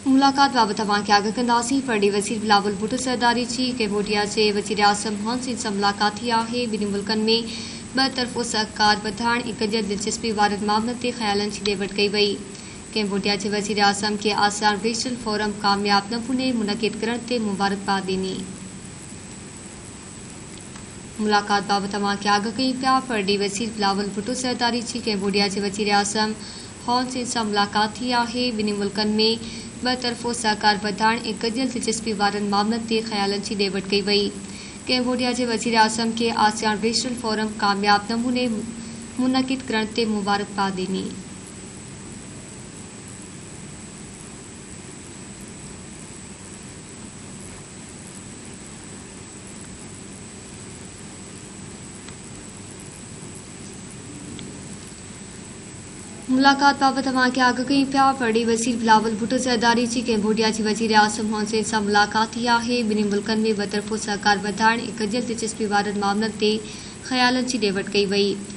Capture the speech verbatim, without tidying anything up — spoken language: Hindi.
मुलाकात बाबत तव्हांखे आगाह कंदासीं। फर्डी वज़ीर बिलावल भुट्टो ज़रदारी जी कैम्बोडिया जे वज़ीर आज़म हुन सेन सां मुलाक़ात थी आहे। ॿिन्ही मुल्कनि में ॿ तरफ़ो सहकार वधाइण ऐं गॾियल दिलचस्पी वारनि मामलनि ते ख़्यालनि जी ॾे वठि कई वई। कैम्बोडिया जे वज़ीर आज़म खे आसियान रीजनल फोरम कामयाब नमूने मुनक़िद करण ते मुबारकबाद ॾिनी। मुलाक़ात बाबत तव्हांखे आगाह कयूं पिया। फर्डी वज़ीर बिलावल भुट्टो ज़रदारी जी कैम्बोडिया जे वज़ीर आज़म हुन सेन सां मुलाक़ात थी आहे। ॿिन्ही मुल्कनि में ॿ तरफ़ो सहकार वधाइण ऐं गॾियल दिलचस्पी वारनि मामलनि ते ख़्यालनि जी ॾे वठि कई वई। कैम्बोडिया जे वज़ीर आज़म खे आसियान रीजनल फोरम कामयाब नमूने मुनक़िद करण ते मुबारकबाद ॾिनी। मुलाक़ात बाबत तव्हांखे आगाह कयूं पिया। फर्डी वज़ीर बिलावल भुट्टो ज़रदारी जी कैम्बोडिया जे वज़ीर आज़म हुन सेन सां मुलाक़ात थी आहे। ॿिन्ही मुल्कनि में ॿ तरफ़ो सहकार वधाइण ऐं गॾियल दिलचस्पी वारनि मामलनि ते ख़्यालनि जी ॾे वठि कई वई।